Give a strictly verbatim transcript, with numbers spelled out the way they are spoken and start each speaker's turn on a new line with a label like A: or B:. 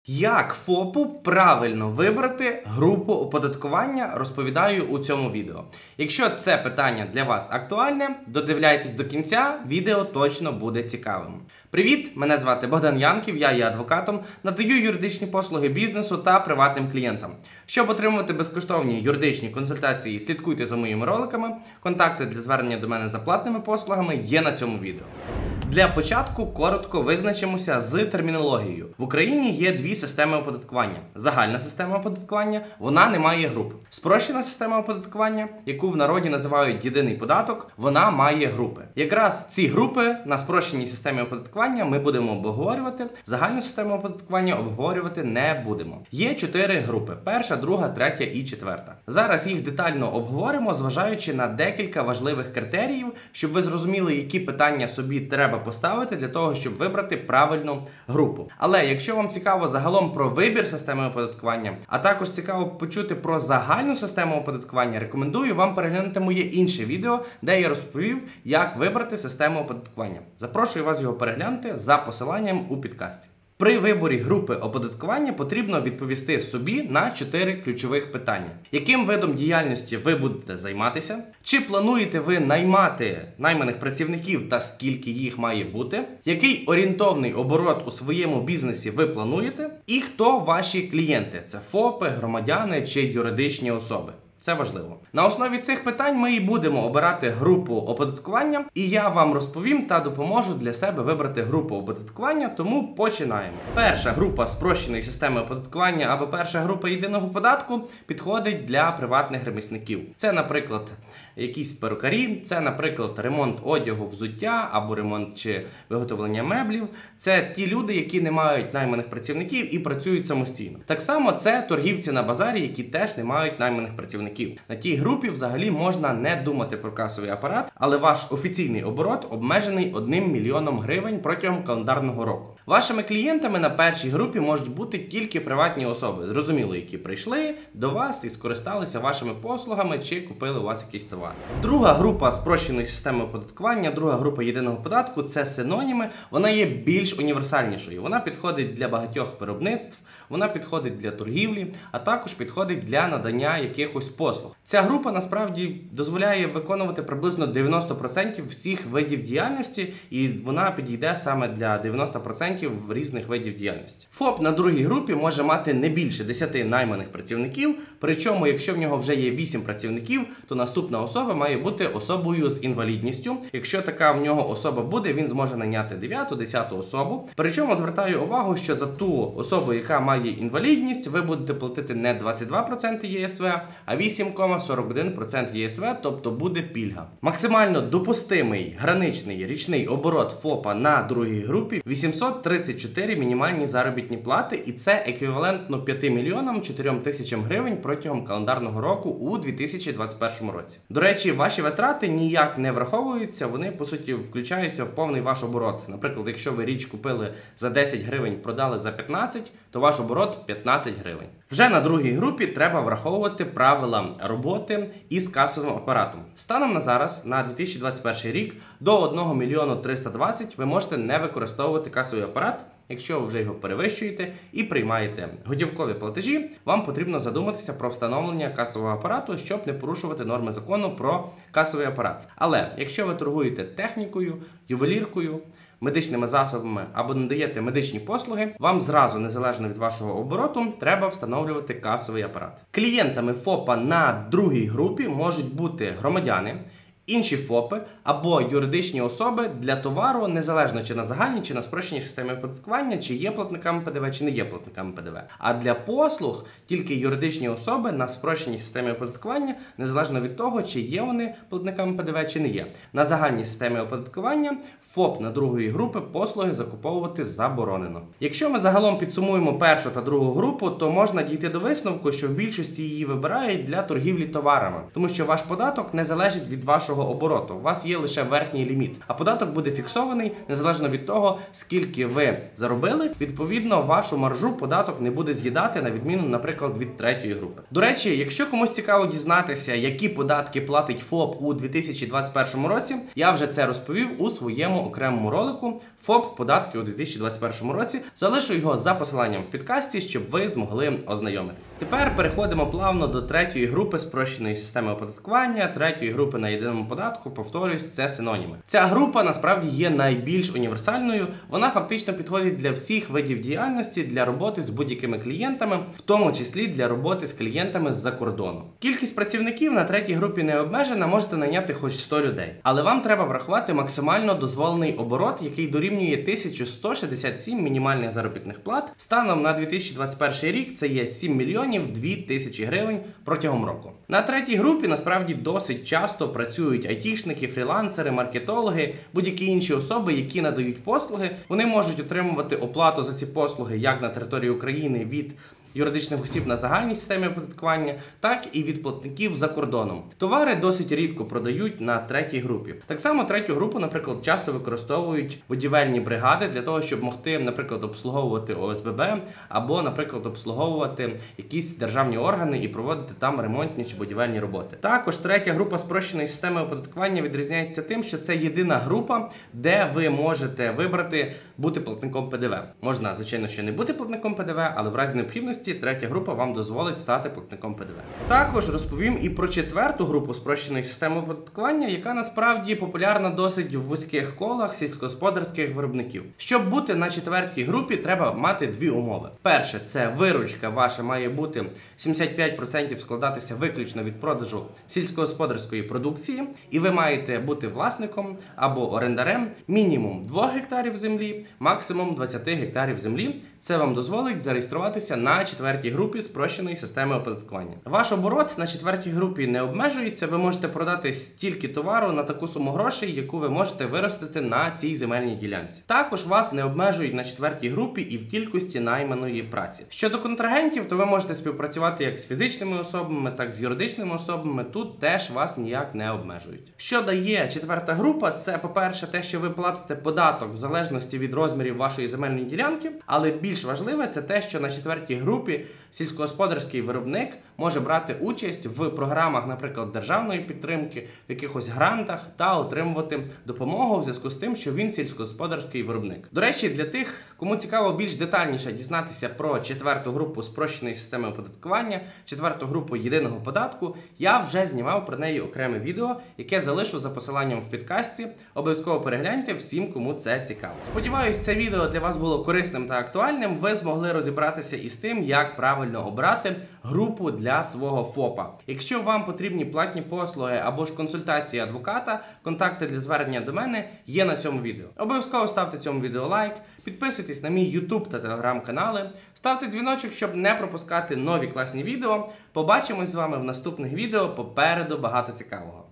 A: Як ФОПу правильно вибрати групу оподаткування, розповідаю у цьому відео. Якщо це питання для вас актуальне, додивляйтесь до кінця, відео точно буде цікавим. Привіт, мене звати Богдан Янків, я є адвокатом, надаю юридичні послуги бізнесу та приватним клієнтам. Щоб отримувати безкоштовні юридичні консультації, слідкуйте за моїми роликами, контакти для звернення до мене за платними послугами є на цьому відео. Для початку коротко визначимося з термінологією. В Україні є дві системи оподаткування. Загальна система оподаткування, вона не має груп. Спрощена система оподаткування, яку в народі називають єдиний податок, вона має групи. Якраз ці групи на спрощеній системі оподаткування ми будемо обговорювати, загальну систему оподаткування обговорювати не будемо. Є чотири групи: перша, друга, третя і четверта. Зараз їх детально обговоримо, зважаючи на декілька важливих критеріїв, щоб ви зрозуміли, які питання собі треба поставити для того, щоб вибрати правильну групу. Але якщо вам цікаво загалом про вибір системи оподаткування, а також цікаво почути про загальну систему оподаткування, рекомендую вам переглянути моє інше відео, де я розповів, як вибрати систему оподаткування. Запрошую вас його переглянути за посиланням у підкасті. При виборі групи оподаткування потрібно відповісти собі на чотири ключових питання. Яким видом діяльності ви будете займатися? Чи плануєте ви наймати найманих працівників та скільки їх має бути? Який орієнтовний оборот у своєму бізнесі ви плануєте? І хто ваші клієнти? Це ФОПи, громадяни чи юридичні особи? Це важливо. На основі цих питань ми і будемо обирати групу оподаткування, і я вам розповім та допоможу для себе вибрати групу оподаткування, тому починаємо. Перша група спрощеної системи оподаткування або перша група єдиного податку підходить для приватних ремісників. Це, наприклад, якісь перукарі, це, наприклад, ремонт одягу, взуття або ремонт чи виготовлення меблів. Це ті люди, які не мають найманих працівників і працюють самостійно. Так само це торгівці на базарі, які теж не мають найманих працівників. На тій групі взагалі можна не думати про касовий апарат, але ваш офіційний оборот обмежений одним мільйоном гривень протягом календарного року. Вашими клієнтами на першій групі можуть бути тільки приватні особи, зрозуміло, які прийшли до вас і скористалися вашими послугами чи купили у вас якийсь товар. Друга група спрощеної системи оподаткування, друга група єдиного податку – це синоніми. Вона є більш універсальнішою. Вона підходить для багатьох виробництв, вона підходить для торгівлі, а також підходить для надання якихось послуг. Ця група насправді дозволяє виконувати приблизно дев'яносто відсотків всіх видів діяльності, і вона підійде саме для дев'яноста відсотків різних видів діяльності. ФОП на другій групі може мати не більше десяти найманих працівників, причому якщо в нього вже є вісім працівників, то наступна особа має бути особою з інвалідністю. Якщо така в нього особа буде, він зможе найняти дев'яту, десяту особу. Причому звертаю увагу, що за ту особу, яка має інвалідність, ви будете платити не двадцять два відсотки ЄСВ, а вісім цілих сорок один відсоток ЄСВ, тобто буде пільга. Максимально допустимий граничний річний оборот ФОПа на другій групі – вісімсот тридцять чотири мінімальні заробітні плати, і це еквівалентно п'яти мільйонам чотирьом тисячам гривень протягом календарного року у дві тисячі двадцять першому році. До речі, ваші витрати ніяк не враховуються, вони, по суті, включаються в повний ваш оборот. Наприклад, якщо ви річ купили за десять гривень, продали за п'ятнадцять, то ваш оборот п'ятнадцять гривень. Вже на другій групі треба враховувати правила роботи із касовим апаратом. Станом на зараз, на дві тисячі двадцять перший рік, до одного мільйона триста двадцять ви можете не використовувати касовий апарат. Якщо ви вже його перевищуєте і приймаєте готівкові платежі, вам потрібно задуматися про встановлення касового апарату, щоб не порушувати норми закону про касовий апарат. Але якщо ви торгуєте технікою, ювеліркою, медичними засобами або надаєте медичні послуги, вам зразу, незалежно від вашого обороту, треба встановлювати касовий апарат. Клієнтами ФОПа на другій групі можуть бути громадяни, інші ФОПи або юридичні особи для товару, незалежно чи на загальній, чи на спрощеній системі оподаткування, чи є платниками ПДВ, чи не є платниками ПДВ. А для послуг тільки юридичні особи на спрощеній системі оподаткування, незалежно від того, чи є вони платниками ПДВ, чи не є. На загальній системі оподаткування ФОП на другої групи послуги закуповувати заборонено. Якщо ми загалом підсумуємо першу та другу групу, то можна дійти до висновку, що в більшості її вибирають для торгівлі товарами, тому що ваш податок не залежить від вашого вашого обороту. У вас є лише верхній ліміт, а податок буде фіксований незалежно від того, скільки ви заробили. Відповідно, вашу маржу податок не буде з'їдати, на відміну, наприклад, від третьої групи. До речі, якщо комусь цікаво дізнатися, які податки платить ФОП у дві тисячі двадцять першому році, я вже це розповів у своєму окремому ролику ФОП податки у дві тисячі двадцять першому році. Залишу його за посиланням в підкасті, щоб ви змогли ознайомитись. Тепер переходимо плавно до третьої групи спрощеної системи оподаткування, третьої групи на єдиному податку. Повторюсь, це синоніми. Ця група насправді є найбільш універсальною. Вона фактично підходить для всіх видів діяльності, для роботи з будь-якими клієнтами, в тому числі для роботи з клієнтами з-за кордону. Кількість працівників на третій групі не обмежена, можете найняти хоч сто людей. Але вам треба врахувати максимально дозволений оборот, який дорівнює тисяча сто шістдесят сім мінімальних заробітних плат. Станом на дві тисячі двадцять перший рік це є сім мільйонів дві тисячі гривень протягом року. На третій групі насправді досить часто працюють айтішники, фрілансери, маркетологи, будь-які інші особи, які надають послуги. Вони можуть отримувати оплату за ці послуги як на території України від юридичних осіб на загальній системі оподаткування, так і від платників за кордоном. Товари досить рідко продають на третій групі. Так само третю групу, наприклад, часто використовують будівельні бригади для того, щоб могти, наприклад, обслуговувати О С Б Б або, наприклад, обслуговувати якісь державні органи і проводити там ремонтні чи будівельні роботи. Також третя група спрощеної системи оподаткування відрізняється тим, що це єдина група, де ви можете вибрати бути платником П Д В. Можна, звичайно, ще не бути платником П Д В, але в разі необхідності третя група вам дозволить стати платником П Д В. Також розповім і про четверту групу спрощеної системи оподаткування, яка насправді популярна досить в вузьких колах сільськогосподарських виробників. Щоб бути на четвертій групі, треба мати дві умови. Перше, це виручка ваша має бути сімдесят п'ять відсотків складатися виключно від продажу сільськогосподарської продукції, і ви маєте бути власником або орендарем мінімум двох гектарів землі, максимум двадцять гектарів землі. Це вам дозволить зареєструватися на четвертій групі спрощеної системи оподаткування. Ваш оборот на четвертій групі не обмежується, ви можете продати стільки товару на таку суму грошей, яку ви можете виростити на цій земельній ділянці. Також вас не обмежують на четвертій групі і в кількості найманої праці. Щодо контрагентів, то ви можете співпрацювати як з фізичними особами, так і з юридичними особами, тут теж вас ніяк не обмежують. Що дає четверта група? Це, по-перше, те, що ви платите податок в залежності від розмірів вашої земельної ділянки, але більш важливе це те, що на четвертій групі сільськогосподарський виробник може брати участь в програмах, наприклад, державної підтримки, в якихось грантах та отримувати допомогу в зв'язку з тим, що він сільськогосподарський виробник. До речі, для тих, кому цікаво більш детальніше дізнатися про четверту групу спрощеної системи оподаткування, четверту групу єдиного податку, я вже знімав про неї окреме відео, яке залишу за посиланням в підкасті. Обов'язково перегляньте всім, кому це цікаво. Сподіваюсь, це відео для вас було корисним та актуальним. Ви змогли розібратися із тим, як правильно обрати групу для свого ФОПа. Якщо вам потрібні платні послуги або ж консультації адвоката, контакти для звернення до мене є на цьому відео. Обов'язково ставте цьому відео лайк, підписуйтесь на мій ютуб та телеграм-канали, ставте дзвіночок, щоб не пропускати нові класні відео. Побачимось з вами в наступних відео, попереду багато цікавого.